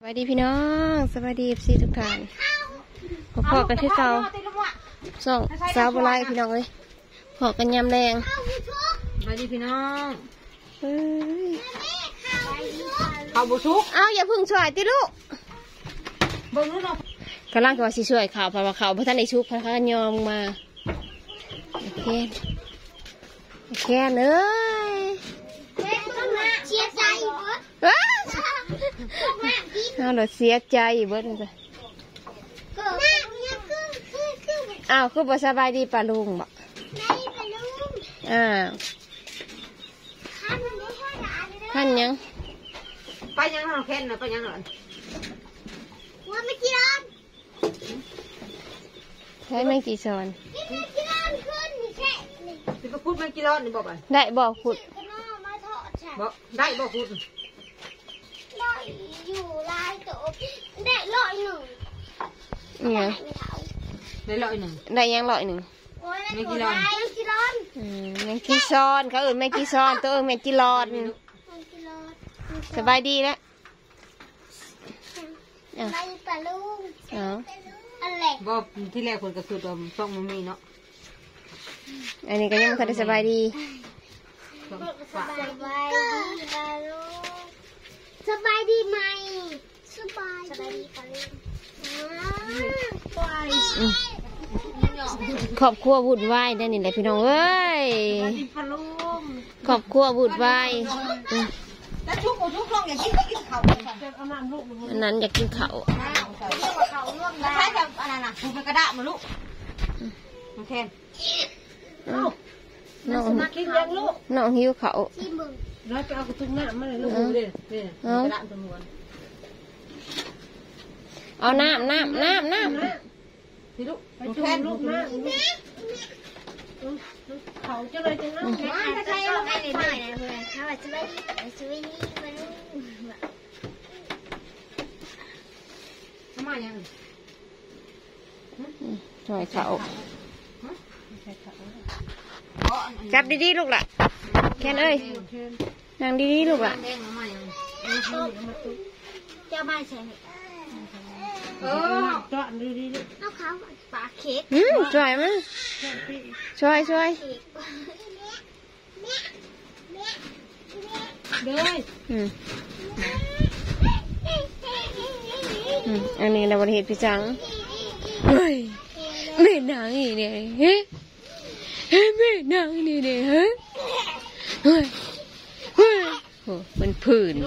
วัสดีพี่น้องสวัสดีซีทุกท่านพอกันที่เก่าส่องสาวโบราณพี่น้องเลยพอกันยำแดงสวัสดีพี่น้องเฮ้ยเขาบุชุกเอาอย่าพึ่งช่วยติลูกเบิ้งนู้นกำลังจะว่าสิช่วยข่าวเพราะว่าข่าวพระท่านในชุกพระท่านยอมมาโอเคเลยเสียใจเบิดเราเสียใจเบิดเลยอ้าวคือบ่สบายดีป่ะลุงบอกท่านยังไปยังเราแค่นนะไปยังหน่อยว่าไม่กี่ร้อนใช้ไม่กี่ซอนไม่กี่ร้อนขึ้นแค่สิบพูดไม่กี่ร้อนนี่บอกไปได้บอกขุดบอกได้บอกพูดได้อยู่ลายตัวได้101 เนี่ยได้101 ได้ยัง101 ไม่กี่ร้อนไม่กี่ซอนเขาไม่กี่ซอนตัวไม่กี่รอนสบายดีแล้วไปปลาลูกอะไรบอกที่แรกคนก็คือตัวช่องมันมีเนาะอันนี้ก็ยังไม่ค่อยสบายดีสบายดีปลาลูกสบายดีไหมสบายดีปลาลูกครอบครัววุ่นวายได้นี่แหละพี่น้องเอ้ยครอบครัววุ่นวายแล้วชุกลงอย่างที่กินเขาอันนั้นอยากกินเขาใช่จะอันนั้นน่ะถูกเป็นกระดาษมาลูกโอเคน้องหิวเขาแล้วไปเอากระตุ้งหน้ามาเลยลูกเลยกระดาษจำนวนเอาน้ำพี่ลูกแค่ลูกน้ำเขาจะเลยจะน้ำจะใช้ลูกไอ้หน่อยนะเพื่อนเขาจะไม่มาลูกทำไมยังช่วยเขาจับดีๆลูกล่ะแค่เอ้ยนั่งดีๆลูกล่ะเจ้าบ้านใช่จอดดีเอาเขาปลาเค้กช่วยมั้ยช่วยเด้ออันนี้เราบริเหตุพิจังเฮ้ยแม่นางนี่เนี่ยเฮ้ยแม่นางนี่เนี่ยเฮ้ยโอ้มันผื่น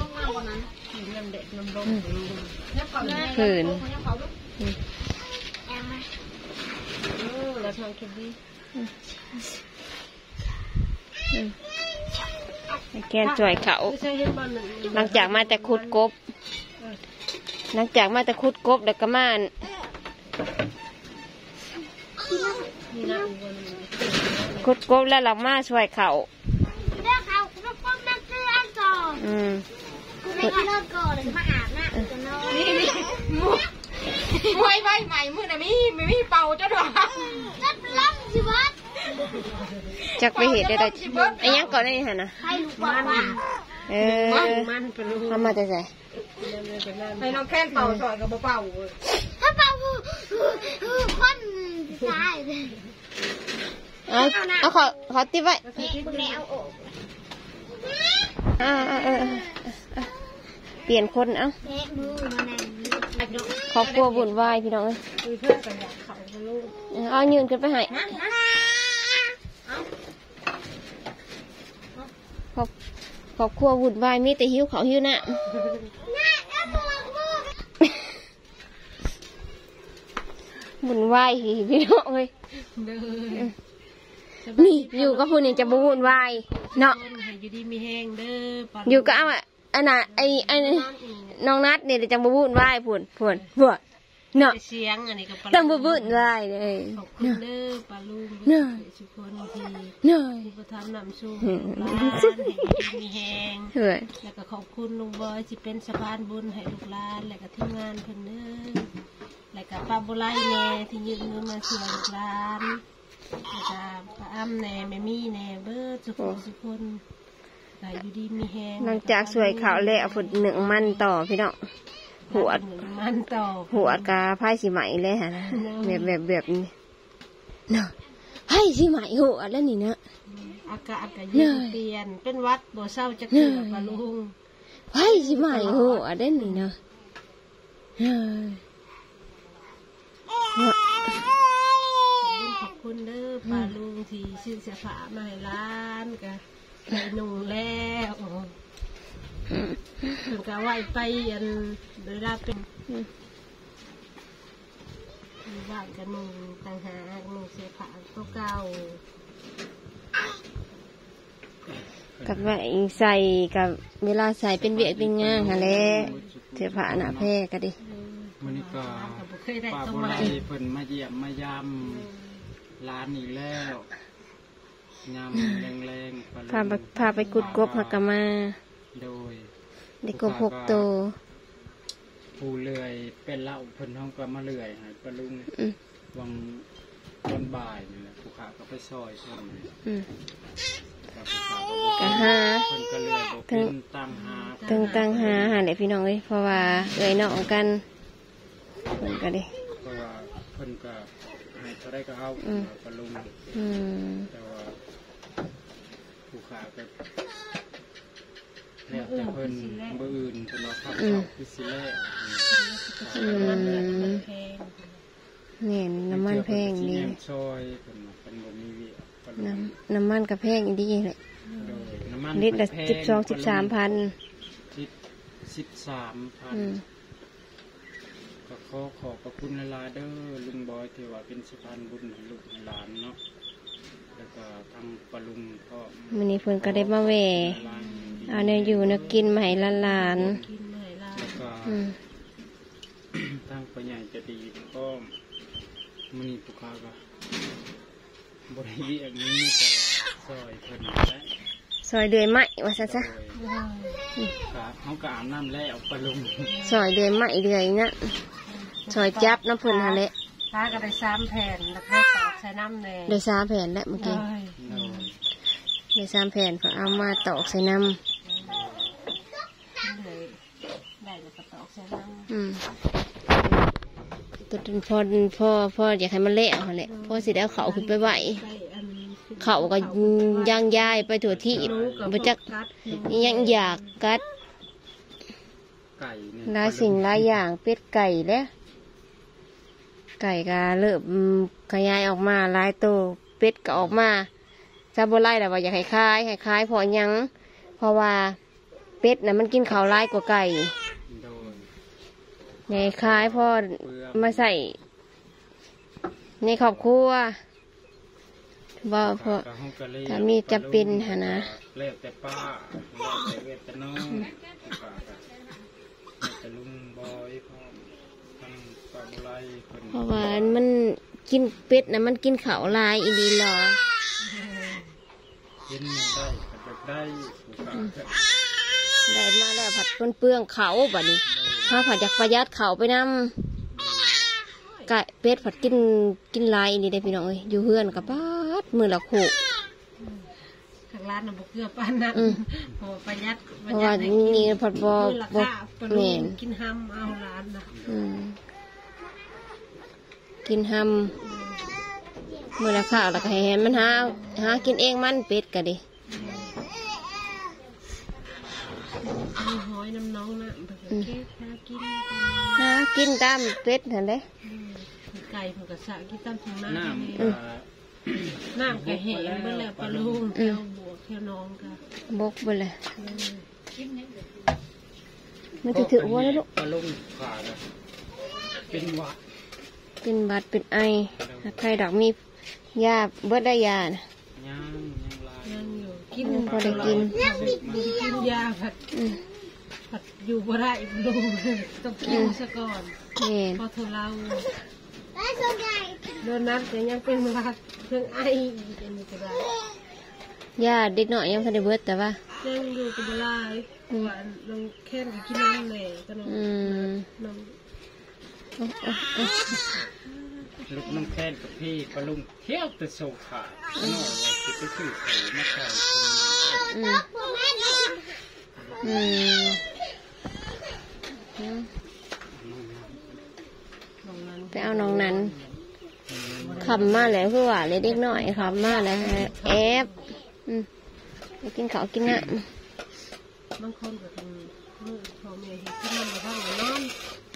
ผื่นแกนจ่อยเขาหลังจากมาแต่ขุดกบแล้วก็มาขุดกบแล้วเรามาช่วยเขาไม่เลิกก่อนเลยมาอาบน้ำจะนอนนี่มวยใบใหม่มือไหนไม่มีเป่าเจ้าดอกรับล้มสิวัดจักไปเหตุได้ไอ้ยังก่อนนี่ฮะนะให้ลูกมันทำมาแต่ใจให้น้องแค่เป่าสอยกับเป่าถ้าเป่าคนตายเอาขอติไว้เปลี่ยนคนเอ้าครอบครัววุ่นวายพี่น้องเอ้ยเอายืนขึ้นไปให้ครอบครัววุ่นวายมีแต่หิวเขาหิวน่ะวุ่นวายพี่น้องเอ้ยนี่อยู่กับผู้นี่จะบุวุ่นวายเนาะอยู่ดีมีแห้งเด้ออยู่ก็เอาอันน่ะไอ้น้องนัดเนี่ยจะบุวุ่นวายพูนเนาะเสียงอันนี้ก็ต้องบุวุ่นวายเลยขอบคุณเด้อปลาลุงเนาะทุกคนที่ประทับนำสู้ร้านมีแห้งแล้วก็ขอบคุณลุงบอยที่เป็นสะพานบุญให้ลูกหลานแล้วก็ทีมงานเพิ่นเด้อแล้วก็ป้าบุไลแน่ที่ยืนมือมาช่วยลูกหลานแล้วก็ป้าอ้ำแน่แม่มี่แน่เบิร์ดทุกคนอยู่ดีมีแห้งหลังจากสวยขาวแล้วฝนหนึ่งมันต่อพี่น้องหัวมันต่อหัวกาไพ่สีไหมเลยฮะนะแบบนี้เนาะไพ่สีไหมหัวแล้วนี่เนาะอากาศก็ยิ่งเปลี่ยนเป็นวัดบ่เศร้าจะเกิดปะลุงไพ่สีไหมหัวได้นี่เนาะขอบคุณเด้อปลาลุงที่ซื้อเสื้อผ้ามาให้ร้านก็ใส่นุ่งแล้วถึงก็ไหวไปอันเวลาเป็นบ้านกันนุ่งต่างหากนุ่งเสื้อผ้าเก่ากับว่าใส่กับเวลาใส่เป็นเวียกเป็นงานฮะแล้วเสื้อผ้าหน้าแพร่ก็ดิมันนี่ก็ป้าโบราณเพิ่นมาเยี่ยมมายามร้านอีกแล้วยำแรงๆพาไปกุดกบหักกะมาโดยได้กบ6 ตัวผู้เลื่อยเป็นเล่าเพิ่นห้องก็มาเลื่อยให้ปลาลุงวังตอนบ่ายนี่แหละผู้ขาก็ไปซอยเพิ่นก็หาเพิ่นก็เลื่อยบ่เป็นตั้งหาหาเด็กพี่น้องเลยเพราะว่าเอ่ยน้องกันเพิ่นก็ดิเพราะว่าเพิ่นก็ให้เขาได้ก็เอาปลาลุงแต่ว่าผู้ขาก็แล้วแต่เพิ่นบ่อื่นเพิ่นว่าครับคือสิแลเนี่ยน้ำมันแพงดีซอยเป็นบ่มีเวียน้ำมันก็แพงดีเลยลิตรละ12-13,000 ก็ขอขอบคุณหลายๆเด้อลุงบอยที่ว่าเป็นสะพานบุญให้ลูกให้หลานเนาะแล้วก็ทางปลาลุงก็มื้อนี้เพิ่นก็ได้มาแวะเอาแนวอยู่แนวกินมาให้หลานแล้วก็ทางปัญญาจะดีก็มื้อนี้ผู้ค้าก็บ่ได้เรียกนี้แต่ซอยเพิ่นและซอยเดือยไม้ว่าซะเขาก็อาบน้ำแล้วปลาลุงซอยเดือยไม้เดือยนะซอยจับน้ำเพิ่นหั่นแหละป้าก็ได้3 แผ่นแล้วก็ตอกใส่น้ำแดงได้3 แผ่นแล้วเมื่อกี้ได้3 แผ่นก็เอามาตอกใส่น้ำได้แล้วก็ตอกใส่น้ำตัวพ่ออยากให้มันเละหั่นแหละพ่อสิได้เขาขึ้นไปไหวเขาก็ย่างย้ายไปถั่วที่บ่จักยังอยากกัดหลายสิ่งหลายอย่างเป็ดไก่แล้วไก่ก็เริ่มขยายออกมาหลายตัวเป็ดก็ออกมาซาโบไล่แต่ว่าอยากให้คล้ายพอยังเพราะว่าเป็ดน่ะมันกินข้าวหลายกว่าไก่ในคล้ายพ่อมาใส่ในครอบครัวว่าพอถ้ามีจะเป็นฮะนะเลี้ยงแต่ป้าเลี้ยงแต่เวทน้องแต่ลุงบอยพ่อทั้งป้าบุไรเพราะว่ามันกินเป็ดนะมันกินข้าวลายอีดีหรอกินได้ได้ได้มาแล้วผัดเปลืองเขาบัดนี้ถ้าผัดจากประหยัดเขาไปนำไก่เป็ดผัดกินลายนี่ได้พี่น้องเอ้ยอยู่เฮือนกับป้าดมือละขู่ทางร้านน่ะบ่เกลือปานนั้นพอประหยัดเพราะว่านี่ผัดบ่แม่นกินห้ำเอาร้านน่ะกินห้ำมือละข้าวแล้วก็ให้มันหากินเองมันเป็ดก็ดิหอยน้ำน้องน่ะหากินตามเป็ดเห็นไหมไก่ผักกระสะกินตามถุงน้ำกระแห้งเมื่อแล้วปลาลูกเที่ยวบวกเที่ยวน้องค่ะบกไปเลยมันจะถือว่าแล้วลูกปลาลูกขาดเป็นหวัดเป็นไอใครดอกมียาเบิดได้ยานะยังอยู่กินพอได้กินยาผัดอยู่บ่ได้ลูกต้องกินซะก่อนพอเธอเราโดนนัดแต่ยังเป็นวัดเครื่องไอเป็นก็ได้ยาเด็กหน่อยยังทันได้เบิดแต่ว่ายังอยู่กับลายหวานลงแค่กินน้ำแหน่ก็น้องลูกน้องแค้นกับพี่ปลุงเที่ยวแต่โซฟาหน่อยเลยคือไปซื้อเขามาขายไปเอาน้องนั้นขำมาแล้วคือว่าเลยเด็กหน่อยขำมาแล้วแอบไปกินข้าวกินน้ำบางคนก็เป็นมือพ่อแม่เห็นที่มันมาทั้งนอน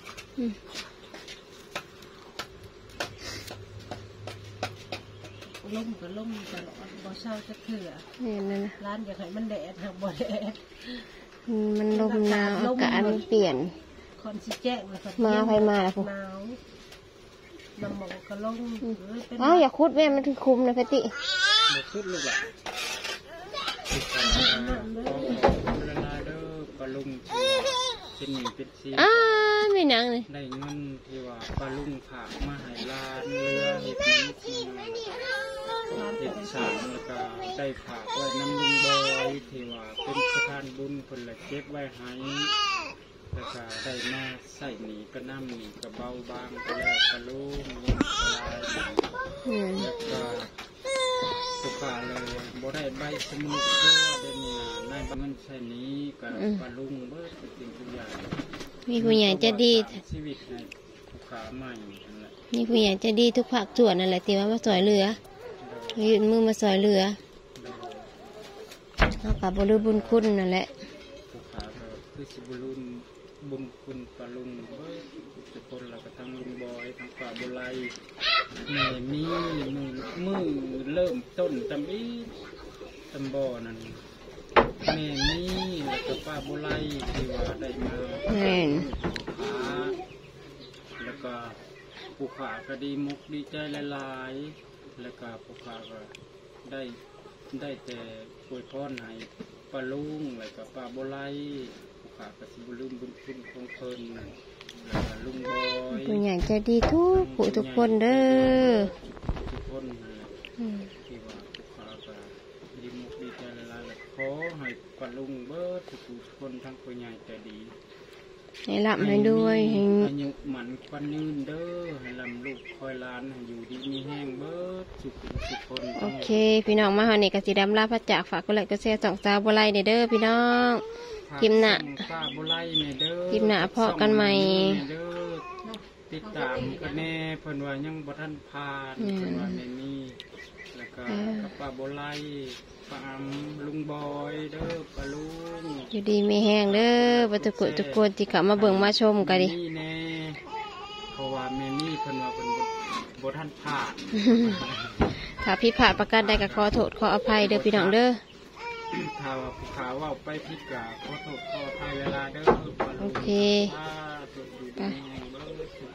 ล่มก็ล่มตลอดบ่เช้าจะเถื่อนี่นั่นนะร้านอยากให้มันแดดหากบ่แดดมันลมหนาวอากาศมันเปลี่ยนคอนสิแจ้งแล้วก็มาใครมาล่ะพวกหนาวน้ำหมอกก็ล่มเป็นอ๋ออย่าคุดแม่มันถึงคุมนะเพติบ่ขึ้นลูกอ่ะติดตามละลายเด้อปลาลุงเป็นหนี้เป็นซีไม่นังเลยได้เงินที่ว่าปลาลุงฝากมาให้ร้านเรือเห็ดนี้ที่เห็ดสามแล้วก็ได้ฝากไว้น้ำลุงบอยที่ว่าเป็นสถานบุญคนละเก็บไว้ให้แล้วก็ได้มาใส่หนีก็น้ำหนีก็เบาบางก็แล้วปลาลุงยังปลายแล้วก็สุขาเลยบ่ได้ใบสมุนตัวเด่นนายเงินใส่นี้กับปลาลุงเบิดจริงทุกอย่างมีผู้ใหญ่จะดีชีวิตในสุขาใหม่นั่นแหละมีผู้ใหญ่จะดีทุกภาคส่วนนั่นแหละที่ว่ามาสอยเรือยืนมือมาสอยเรือเอากับบริบุญคุณนั่นแหละสุขาก็คือสิบุรุนบุญคุณปลาลุงเบิดทุกคนแล้วก็ทั้งลุงบอยทั้งป่าบุไรแม่มีมือเริ่มต้นจำอีตำบ่อนั่นแม่มีแล้วก็ป้าบุไรที่ว่าได้มาแม่นขาแล้วก็ผูขาก็ดีมุกดีใจหลายๆแล้วก็ผูขาก็ได้แต่อวยพรให้ปลาลุงแล้วก็ป้าบุไรผูขาก็สิบุลืมบุญคุณของเพิ่นแล้วก็ลุงบอยผู้ใหญ่จะดีทุกผู้ทุกคนเด้อทุกคนนั่นแหละที่ว่าผูขาก็ดีมุกดีใจหลายๆแล้วขอให้ปลาลุงเบิดทุกคนทั้งผู้ใหญ่ใจดีให้รับให้ด้วยให้อายุหมันควันยืนเด้อให้ลำลูกคอยล้านให้อยู่ดีมีแห้งเบิดสุขคนโอเค พี่น้องมาหาเนี่ยกสิดำลาพระจากฝากกดไลค์กดแชร์2 สาวบัวไลเด้อพี่น้องกิมหนะป้าบุไลเนี่ยเด้อกิมหนะพอกันใหม่เด้อติดตามกันแน่เพิ่นว่ายังบ่ทันผ่านเพิ่นว่าแม่นี่แล้วก็กับป้าบุไลป้าอำลุงบอยเด้อป้าลุงอยู่ดีไม่แห้งเด้อประตูทุกคนที่เข้ามาเบิ่งมาชมกันดินี่แน่เพราะว่าแม่นี่เพิ่นว่าเพิ่นบ่ทันผ่านถ้าผิดพลาดประการใดก็ขอโทษขออภัยเด้อพี่น้องเด้อถ้าว่าผู้ขาว่าไปผิดก็ขอโทษขออภัยเวลาเด้อโอเคว่าตัวอยู่ดีแห่งเบิด